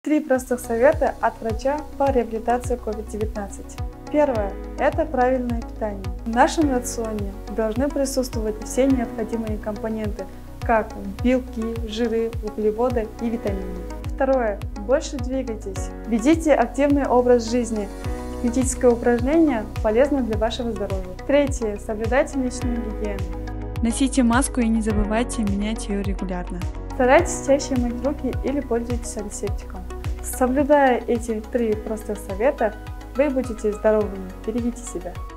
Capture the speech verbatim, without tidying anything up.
Три простых совета от врача по реабилитации ковид девятнадцать. Первое – это правильное питание. В нашем рационе должны присутствовать все необходимые компоненты, как белки, жиры, углеводы и витамины. Второе – больше двигайтесь. Ведите активный образ жизни. Физическое упражнение полезно для вашего здоровья. Третье – соблюдайте личную гигиену. Носите маску и не забывайте менять ее регулярно. Старайтесь чаще мыть руки или пользуйтесь антисептиком. Соблюдая эти три простых совета, вы будете здоровыми. Берегите себя.